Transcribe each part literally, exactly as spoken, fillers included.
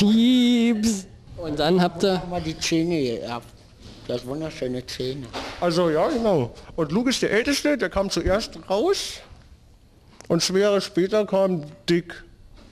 Pieps. Und dann habt ihr... Mal die Zähne geerbt. Das wunderschöne Zähne. Also ja, genau. Und Luke ist der Älteste, der kam zuerst raus. Und zwei Jahre später kam Dick.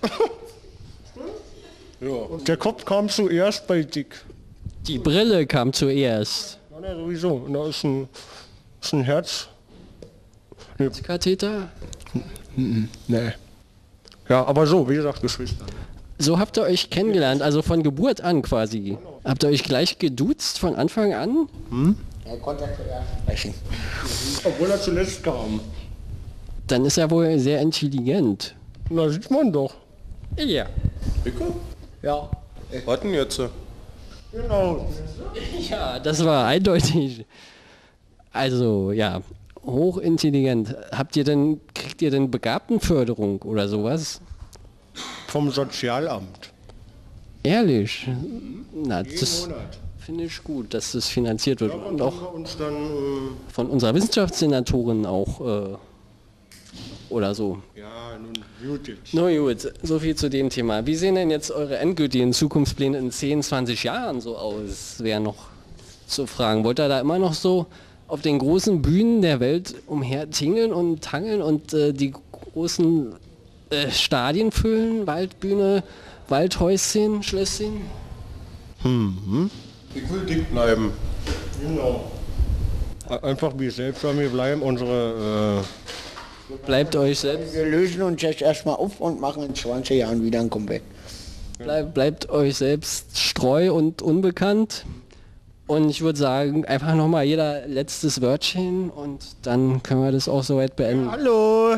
Ja. Und der Kopf kam zuerst bei Dick. Die Brille kam zuerst. Ja, ne, sowieso. Und da ist ein, ist ein Herz. Nee. Katheter? Nee. Ja, aber so, wie gesagt, Geschwister. So habt ihr euch kennengelernt, also von Geburt an quasi. Habt ihr euch gleich geduzt von Anfang an? Hm? Er konnte zuerst sprechen. Obwohl er zuletzt kam. Dann ist er wohl sehr intelligent. Na, sieht man doch. Ja. Rico? Ja. Was denn jetzt? Genau. Ja, das war eindeutig. Also, ja, hochintelligent. Habt ihr denn, kriegt ihr denn Begabtenförderung oder sowas? Vom Sozialamt. Ehrlich? Na, Jeden das Monat. finde ich gut, dass das finanziert wird. Ja, Und auch auch uns dann, äh, von unserer Wissenschaftssenatorin auch äh, oder so. ja, nun gut jetzt. Na gut, so viel zu dem Thema. Wie sehen denn jetzt eure endgültigen Zukunftspläne in zehn, zwanzig Jahren so aus? Wäre noch zu fragen. Wollt ihr da immer noch so auf den großen Bühnen der Welt umhertingeln und tangeln und äh, die großen äh, Stadien füllen? Waldbühne, Waldhäuschen, Schlösschen? Mhm. Ich will dick bleiben. Genau. Einfach wie selbst wir bleiben, unsere... Äh, Bleibt euch selbst, Wir lösen uns jetzt erstmal auf und machen in zwanzig Jahren wieder ein Comeback. bleib, bleibt euch selbst streu und unbekannt. Und ich würde sagen, einfach nochmal jeder letztes Wörtchen und dann können wir das auch soweit beenden. Hallo!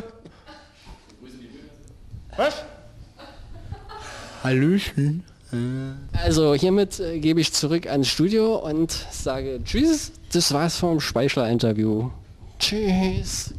Was? Hallöchen. Also hiermit äh, gebe ich zurück ans Studio und sage Tschüss. Das war's vom Speichler-Interview. Tschüss.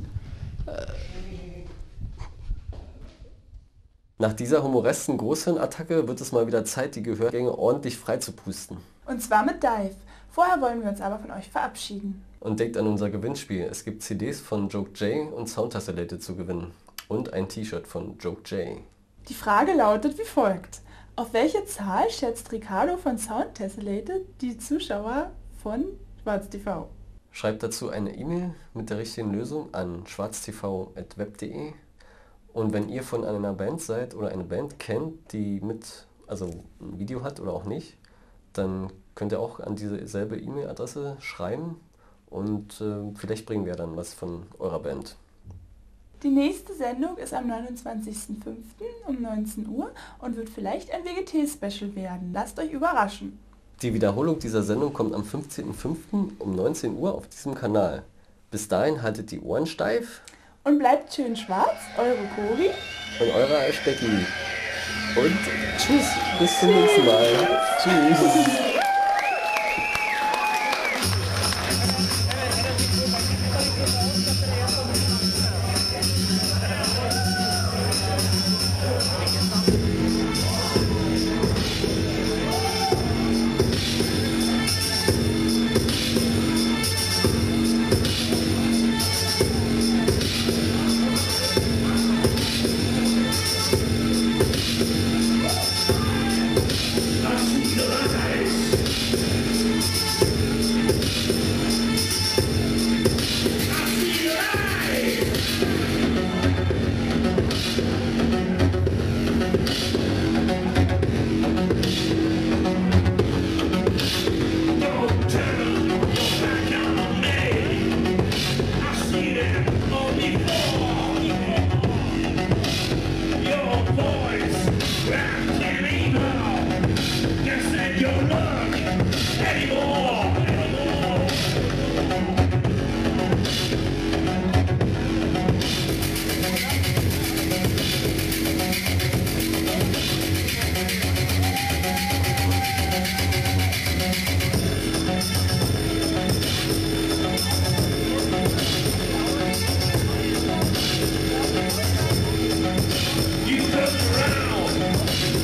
Nach dieser humoresken Großhirnattacke wird es mal wieder Zeit, die Gehörgänge ordentlich freizupusten. Und zwar mit Dive. Vorher wollen wir uns aber von euch verabschieden. Und denkt an unser Gewinnspiel. Es gibt C Ds von Joke J und Soundtastelate zu gewinnen. Und ein T-Shirt von Joke J. Die Frage lautet wie folgt. Auf welche Zahl schätzt Ricardo von Soundtastelate die Zuschauer von Schwarz T V? Schreibt dazu eine E-Mail mit der richtigen Lösung an schwarztv punkt web punkt de. Und wenn ihr von einer Band seid oder eine Band kennt, die mit, also ein Video hat oder auch nicht, dann könnt ihr auch an diese selbe E-Mail-Adresse schreiben und äh, vielleicht bringen wir dann was von eurer Band. Die nächste Sendung ist am neunundzwanzigsten fünften um neunzehn Uhr und wird vielleicht ein W G T-Special werden. Lasst euch überraschen. Die Wiederholung dieser Sendung kommt am fünfzehnten fünften um neunzehn Uhr auf diesem Kanal. Bis dahin haltet die Ohren steif Und bleibt schön schwarz, eure Cori. und eure Alstecki. Und tschüss, bis zum nächsten Mal. Tschüss. You turn around.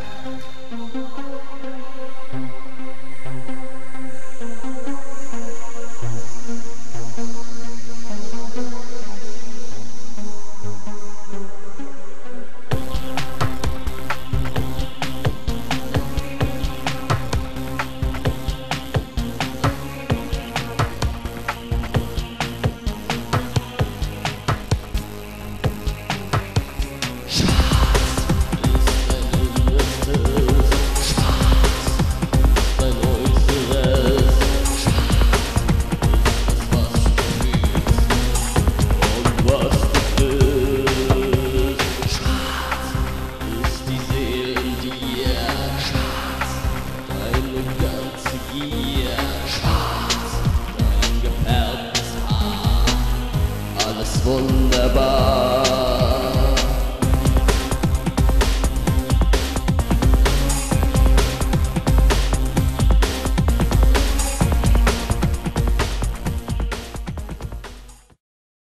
Wunderbar.